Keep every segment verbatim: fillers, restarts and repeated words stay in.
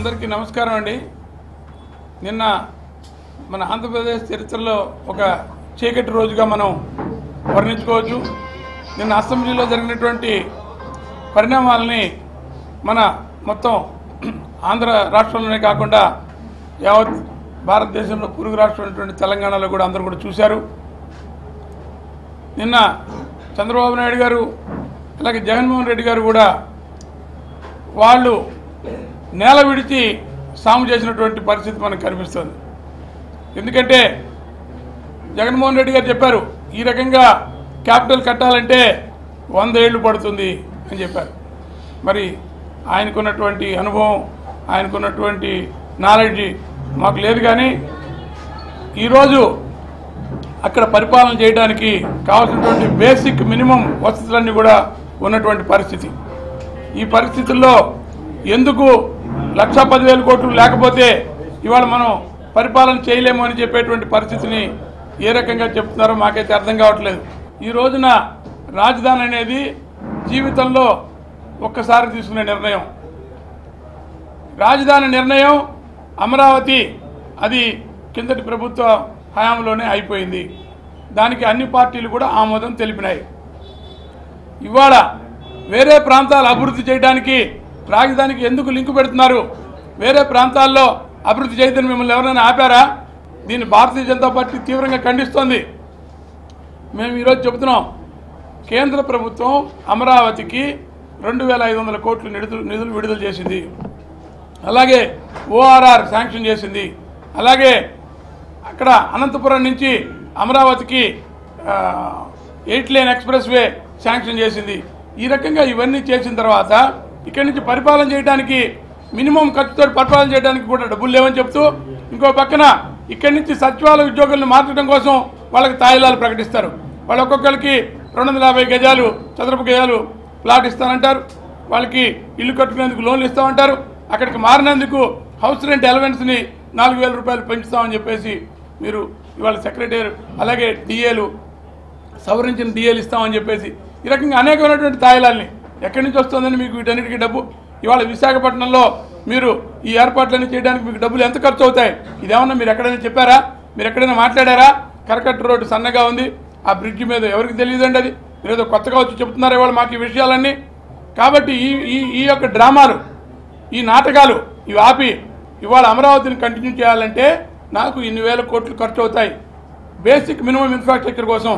అందరికీ నమస్కారం అండి. నిన్న మన ఆంధ్రప్రదేశ్ చరిత్రలో ఒక చీకటి రోజుగా మనం వర్ణించుకోవచ్చు. నిన్న అసెంబ్లీలో జరిగినటువంటి పరిణామాలని మన మొత్తం ఆంధ్ర రాష్ట్రంలోనే కాకుండా యావత్ భారతదేశంలో పొరుగు రాష్ట్రం తెలంగాణలో కూడా అందరూ కూడా చూశారు. నిన్న చంద్రబాబు నాయుడు గారు అలాగే జగన్మోహన్ రెడ్డి గారు కూడా వాళ్ళు నేల విడిచి సాము చేసినటువంటి పరిస్థితి మనకు కనిపిస్తుంది. ఎందుకంటే జగన్మోహన్ రెడ్డి గారు చెప్పారు, ఈ రకంగా క్యాపిటల్ కట్టాలంటే వంద ఏళ్ళు పడుతుంది అని చెప్పారు. మరి ఆయనకున్నటువంటి అనుభవం, ఆయనకున్నటువంటి నాలెడ్జి మాకు లేదు. కానీ ఈరోజు అక్కడ పరిపాలన చేయడానికి కావాల్సినటువంటి బేసిక్ మినిమం వసతులన్నీ కూడా ఉన్నటువంటి పరిస్థితి. ఈ పరిస్థితుల్లో ఎందుకు లక్ష పదివేల కోట్లు లేకపోతే ఇవాళ మనం పరిపాలన చేయలేము అని చెప్పేటువంటి పరిస్థితిని ఏ రకంగా చెప్తున్నారో మాకైతే అర్థం కావట్లేదు. ఈ రోజున రాజధాని అనేది జీవితంలో ఒక్కసారి తీసుకునే నిర్ణయం. రాజధాని నిర్ణయం అమరావతి అది కిందటి ప్రభుత్వ హయాంలోనే అయిపోయింది. దానికి అన్ని పార్టీలు కూడా ఆమోదం తెలిపినాయి. ఇవాళ వేరే ప్రాంతాలు అభివృద్ధి చేయడానికి రాజధానికి ఎందుకు లింకు పెడుతున్నారు? వేరే ప్రాంతాల్లో అభివృద్ధి చేయదని మిమ్మల్ని ఎవరైనా ఆపారా? దీన్ని భారతీయ జనతా పార్టీ తీవ్రంగా ఖండిస్తోంది. మేము ఈరోజు చెబుతున్నాం, కేంద్ర ప్రభుత్వం అమరావతికి రెండు వేల ఐదు వందల కోట్ల నిధులు నిధులు విడుదల చేసింది. అలాగే ఓఆర్ఆర్ శాంక్షన్ చేసింది. అలాగే అక్కడ అనంతపురం నుంచి అమరావతికి eight lane express way sanction చేసింది. ఈ రకంగా ఇవన్నీ చేసిన తర్వాత ఇక్కడి నుంచి పరిపాలన చేయడానికి మినిమం ఖర్చుతో పరిపాలన చేయడానికి కూడా డబ్బులు లేవని చెప్తూ, ఇంకో పక్కన ఇక్కడి నుంచి సచివాలయ ఉద్యోగులను మార్చడం కోసం వాళ్ళకి తాయిలాలు ప్రకటిస్తారు. వాళ్ళు ఒక్కొక్కరికి రెండు వందల యాభై గజాలు చదరపు గజాలు ప్లాట్ ఇస్తానంటారు. వాళ్ళకి ఇల్లు కట్టుకునేందుకు లోన్లు ఇస్తామంటారు. అక్కడికి మారినందుకు హౌస్ రెంట్ అలవెన్స్ని నాలుగు వేల రూపాయలు పెంచుతామని చెప్పేసి మీరు ఇవాళ సెక్రటరీ అలాగే డిఏలు సవరించిన డిఏలు ఇస్తామని చెప్పేసి ఈ రకంగా అనేకమైనటువంటి తాయిలాల్ని ఎక్కడి నుంచి వస్తుందని మీకు వీటన్నిటికీ డబ్బు ఇవాళ విశాఖపట్నంలో మీరు ఈ ఏర్పాట్లన్నీ చేయడానికి మీకు డబ్బులు ఎంత ఖర్చు అవుతాయి? ఇదేమన్నా మీరు ఎక్కడైనా చెప్పారా? మీరు ఎక్కడైనా మాట్లాడారా? కరకట్ట రోడ్డు సన్నగా ఉంది, ఆ బ్రిడ్జి మీద ఎవరికి తెలియదండి. అది మీరు ఏదో కొత్తగా వచ్చి చెప్తున్నారు ఇవాళ మాకు ఈ విషయాలన్నీ. కాబట్టి ఈ ఈ ఈ యొక్క డ్రామాలు, ఈ నాటకాలు ఇవి ఆపి ఇవాళ అమరావతిని కంటిన్యూ చేయాలంటే నాకు ఇన్ని వేల కోట్లు ఖర్చు అవుతాయి. బేసిక్ మినిమం ఇన్ఫ్రాస్ట్రక్చర్ కోసం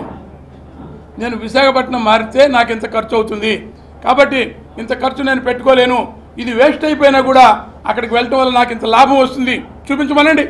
నేను విశాఖపట్నం మారితే నాకు ఇంత ఖర్చు అవుతుంది, కాబట్టి ఇంత ఖర్చు నేను పెట్టుకోలేను, ఇది వేస్ట్ అయిపోయినా కూడా అక్కడికి వెళ్ళటం వల్ల నాకు ఇంత లాభం వస్తుంది చూపించమనండి.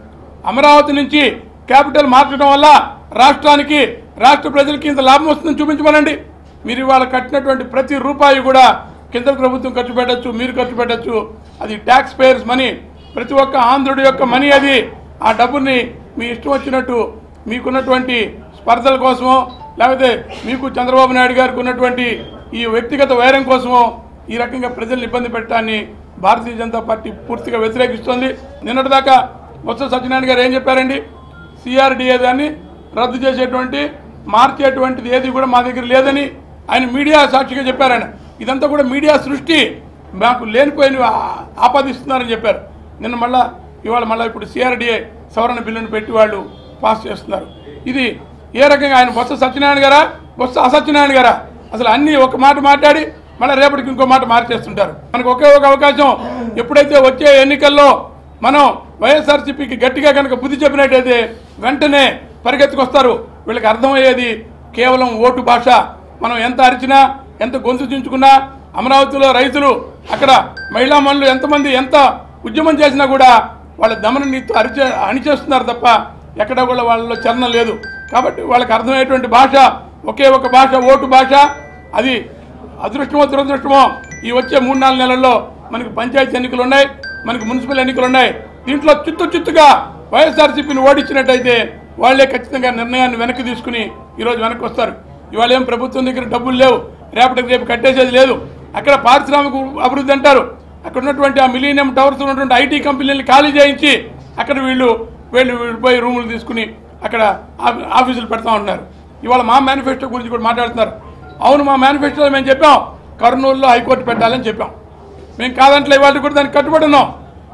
అమరావతి నుంచి క్యాపిటల్ మార్చడం వల్ల రాష్ట్రానికి రాష్ట్ర ప్రజలకి ఇంత లాభం వస్తుందని చూపించమనండి. మీరు ఇవాళ కట్టినటువంటి ప్రతి రూపాయి కూడా కింద ప్రభుత్వం ఖర్చు పెట్టచ్చు, మీరు ఖర్చు పెట్టచ్చు. అది ట్యాక్స్ పేయర్స్ మనీ, ప్రతి ఒక్క ఆంధ్రుడి యొక్క మనీ. అది ఆ డబ్బుని మీ ఇష్టం వచ్చినట్టు మీకున్నటువంటి స్పర్ధల కోసమో లేకపోతే మీకు చంద్రబాబు నాయుడు గారికి ఉన్నటువంటి ఈ వ్యక్తిగత వైరం కోసమో ఈ రకంగా ప్రజల్ని ఇబ్బంది పెట్టడాన్ని భారతీయ జనతా పార్టీ పూర్తిగా వ్యతిరేకిస్తోంది. నిన్నటిదాకా బొత్స సత్యనారాయణ గారు ఏం చెప్పారండి? సిఆర్డీఏ దాన్ని రద్దు చేసేటువంటి మార్చేటువంటిది ఏది కూడా మా దగ్గర లేదని ఆయన మీడియా సాక్షిగా చెప్పారాయన. ఇదంతా కూడా మీడియా సృష్టి, మాకు లేనిపోయిన ఆపాదిస్తున్నారని చెప్పారు. నిన్న మళ్ళా ఇవాళ మళ్ళీ ఇప్పుడు సిఆర్డీఏ సవరణ బిల్లును పెట్టి వాళ్ళు పాస్ చేస్తున్నారు. ఇది ఏ రకంగా ఆయన బొత్స సత్యనారాయణ గారా బొత్స అసత్యనారాయణ గారా? అసలు అన్నీ ఒక మాట మాట్లాడి మళ్ళీ రేపటికి ఇంకో మాట మార్చేస్తుంటారు. మనకు ఒకే ఒక అవకాశం, ఎప్పుడైతే వచ్చే ఎన్నికల్లో మనం వైఎస్ఆర్సీపీకి గట్టిగా కనుక బుద్ధి చెప్పినట్టయితే వెంటనే పరిగెత్తుకొస్తారు. వీళ్ళకి అర్థమయ్యేది కేవలం ఓటు భాష. మనం ఎంత అరిచినా ఎంత గొంతు చించుకున్నా, అమరావతిలో రైతులు అక్కడ మహిళా మనులు ఎంతమంది ఎంత ఉద్యమం చేసినా కూడా వాళ్ళ దమన నీతో అరిచే అణిచేస్తున్నారు తప్ప ఎక్కడా కూడా వాళ్ళలో చలనం లేదు. కాబట్టి వాళ్ళకి అర్థమయ్యేటువంటి భాష ఒకే ఒక భాష, ఓటు భాష. అది అదృష్టమో దురదృష్టమో ఈ వచ్చే మూడు నాలుగు నెలల్లో మనకి పంచాయతీ ఎన్నికలు ఉన్నాయి, మనకి మున్సిపల్ ఎన్నికలు ఉన్నాయి. దీంట్లో చిత్తు చిత్తుగా వైఎస్ఆర్సీపీని ఓడించినట్టయితే వాళ్లే ఖచ్చితంగా నిర్ణయాన్ని వెనక్కి తీసుకుని ఈరోజు వెనక్కి వస్తారు. ఇవాళ ఏం ప్రభుత్వం దగ్గర డబ్బులు లేవు, రేపటికి రేపు కట్టేసేది లేదు. అక్కడ పారిశ్రామిక అభివృద్ధి అంటారు, అక్కడ ఉన్నటువంటి ఆ మిలీనియం టవర్స్ ఉన్నటువంటి ఐటీ కంపెనీలను ఖాళీ చేయించి అక్కడ వీళ్ళు వీళ్ళు పోయి రూములు తీసుకుని అక్కడ ఆఫీసులు పెడతా ఉంటున్నారు. ఇవాళ మా మేనిఫెస్టో గురించి కూడా మాట్లాడుతున్నారు. అవును, మా మేనిఫెస్టోలో మేము చెప్పాం కర్నూలులో హైకోర్టు పెట్టాలని చెప్పాం. మేము కాదంటే ఇవాళ కూడా దానికి కట్టుబడి ఉన్నాం.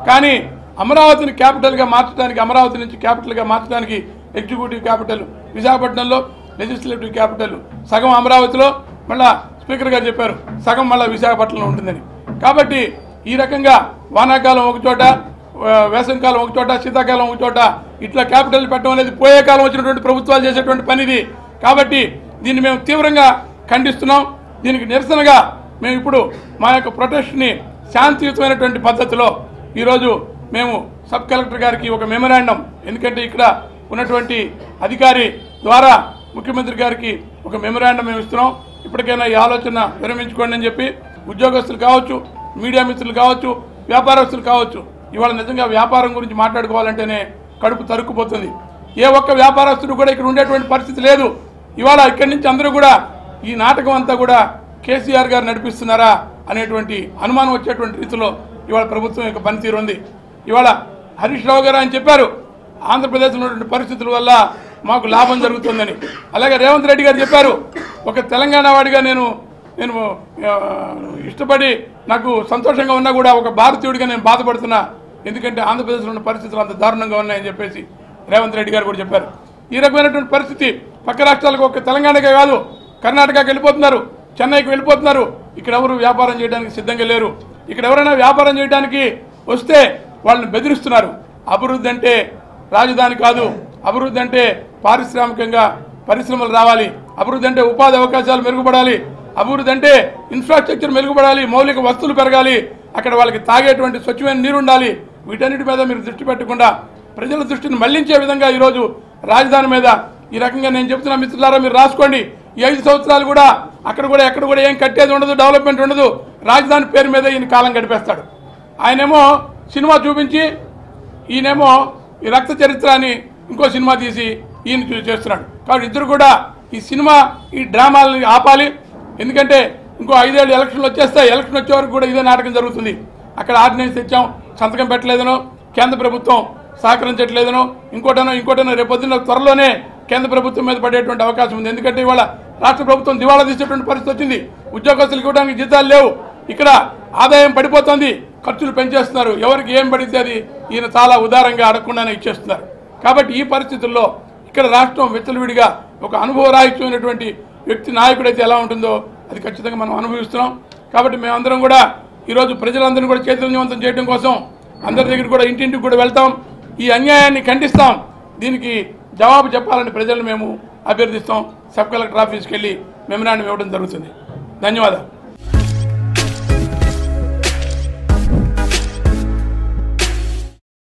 కానీ అమరావతిని క్యాపిటల్గా మార్చడానికి, అమరావతి నుంచి క్యాపిటల్గా మార్చడానికి ఎగ్జిక్యూటివ్ క్యాపిటల్ విశాఖపట్నంలో, లెజిస్లేటివ్ క్యాపిటల్ సగం అమరావతిలో, మళ్ళా స్పీకర్ గారు చెప్పారు సగం మళ్ళీ విశాఖపట్నంలో ఉంటుందని. కాబట్టి ఈ రకంగా వానాకాలం ఒక చోట, వేసవికాలం ఒక చోట, శీతాకాలం ఒక చోట ఇట్లా క్యాపిటల్ పెట్టడం అనేది పోయే కాలం వచ్చినటువంటి ప్రభుత్వాలు చేసేటువంటి పని ఇది. కాబట్టి దీన్ని మేము తీవ్రంగా ఖండిస్తున్నాం. దీనికి నిరసనగా మేము ఇప్పుడు మా యొక్క ప్రొటెస్ట్ని శాంతియుతమైనటువంటి పద్ధతిలో ఈరోజు మేము సబ్ కలెక్టర్ గారికి ఒక మెమరాండం, ఎందుకంటే ఇక్కడ ఉన్నటువంటి అధికారి ద్వారా ముఖ్యమంత్రి గారికి ఒక మెమరాండం మేము ఇస్తున్నాం. ఇప్పటికైనా ఈ ఆలోచన విరమించుకోండి అని చెప్పి ఉద్యోగస్తులు కావచ్చు, మీడియా మిత్రులు కావచ్చు, వ్యాపారస్తులు కావచ్చు, ఇవాళ నిజంగా వ్యాపారం గురించి మాట్లాడుకోవాలంటేనే కడుపు తరుక్కుపోతుంది. ఏ ఒక్క వ్యాపారస్తుడు కూడా ఇక్కడ ఉండేటువంటి పరిస్థితి లేదు. ఇవాళ ఇక్కడి నుంచి అందరూ కూడా ఈ నాటకం అంతా కూడా కేసీఆర్ గారు నడిపిస్తున్నారా అనేటువంటి అనుమానం వచ్చేటువంటి రీతిలో ఇవాళ ప్రభుత్వం యొక్క పనితీరు ఉంది. ఇవాళ హరీష్ రావు గారు ఆయన చెప్పారు ఆంధ్రప్రదేశ్లో ఉన్నటువంటి పరిస్థితుల వల్ల మాకు లాభం జరుగుతుందని. అలాగే రేవంత్ రెడ్డి గారు చెప్పారు ఒక తెలంగాణ వాడిగా నేను నేను ఇష్టపడి నాకు సంతోషంగా ఉన్నా కూడా ఒక భారతీయుడిగా నేను బాధపడుతున్నా, ఎందుకంటే ఆంధ్రప్రదేశ్లో ఉన్న పరిస్థితులు అంత దారుణంగా ఉన్నాయని చెప్పేసి రేవంత్ రెడ్డి గారు కూడా చెప్పారు. ఈ రకమైనటువంటి పరిస్థితి పక్క రాష్ట్రాలకు, ఒక తెలంగాణకే కాదు కర్ణాటకకి వెళ్ళిపోతున్నారు, చెన్నైకి వెళ్ళిపోతున్నారు. ఇక్కడ ఎవరు వ్యాపారం చేయడానికి సిద్ధంగా లేరు. ఇక్కడ ఎవరైనా వ్యాపారం చేయడానికి వస్తే వాళ్ళని బెదిరిస్తున్నారు. అభివృద్ధి అంటే రాజధాని కాదు, అభివృద్ధి అంటే పారిశ్రామికంగా పరిశ్రమలు రావాలి, అభివృద్ధి అంటే ఉపాధి అవకాశాలు మెరుగుపడాలి, అభివృద్ధి అంటే ఇన్ఫ్రాస్ట్రక్చర్ మెరుగుపడాలి, మౌలిక వస్తువులు పెరగాలి, అక్కడ వాళ్ళకి తాగేటువంటి స్వచ్ఛమైన నీరు ఉండాలి. వీటన్నిటి మీద మీరు దృష్టి పెట్టకుండా ప్రజల దృష్టిని మళ్లించే విధంగా ఈరోజు రాజధాని మీద ఈ రకంగా నేను చెప్తున్నా. మిత్రులారా మీరు రాసుకోండి, ఈ ఐదు సంవత్సరాలు కూడా అక్కడ కూడా ఎక్కడ కూడా ఏం కట్టేది ఉండదు, డెవలప్మెంట్ ఉండదు. రాజధాని పేరు మీద ఈయన కాలం గడిపేస్తాడు. ఆయనేమో సినిమా చూపించి ఈయనేమో ఈ రక్త చరిత్ర అని ఇంకో సినిమా తీసి ఈయన చేస్తున్నాడు. కాబట్టి ఇద్దరు కూడా ఈ సినిమా ఈ డ్రామాలని ఆపాలి. ఎందుకంటే ఇంకో ఐదేళ్ళు ఎలక్షన్లు వచ్చేస్తాయి, ఎలక్షన్ వచ్చే వరకు కూడా ఇదే నాటకం జరుగుతుంది. అక్కడ ఆర్డినెన్స్ తెచ్చాం, సంతకం పెట్టలేదనో, కేంద్ర ప్రభుత్వం సహకరించట్లేదనో, ఇంకోటనో ఇంకోటనో రేపొద్దున త్వరలోనే కేంద్ర ప్రభుత్వం మీద పడేటువంటి అవకాశం ఉంది. ఎందుకంటే ఇవాళ రాష్ట్ర ప్రభుత్వం దివాళా తీసేటువంటి పరిస్థితి వచ్చింది. ఉద్యోగస్తులకు ఇవ్వడానికి జీతాలు లేవు, ఇక్కడ ఆదాయం పడిపోతుంది, ఖర్చులు పెంచేస్తున్నారు. ఎవరికి ఏం పడితే అది ఈయన చాలా ఉదారంగా అడగకుండానే ఇచ్చేస్తున్నారు. కాబట్టి ఈ పరిస్థితుల్లో ఇక్కడ రాష్ట్రం విచ్చలవిడిగా ఒక అనుభవరాహిత్యమైనటువంటి వ్యక్తి నాయకుడైతే ఎలా ఉంటుందో అది ఖచ్చితంగా మనం అనుభవిస్తున్నాం. కాబట్టి మేమందరం కూడా ఈరోజు ప్రజలందరినీ కూడా చైతన్యవంతం చేయడం కోసం అందరి దగ్గర కూడా ఇంటింటికి కూడా వెళ్తాం, ఈ అన్యాయాన్ని ఖండిస్తాం, దీనికి జవాబు చెప్పాలని ప్రజలను మేము అభ్యర్థిస్తాం. సబ్ కలెక్టర్ ఆఫీస్కి వెళ్ళి మెమరాండం ఇవ్వడం జరుగుతుంది. ధన్యవాదాలు.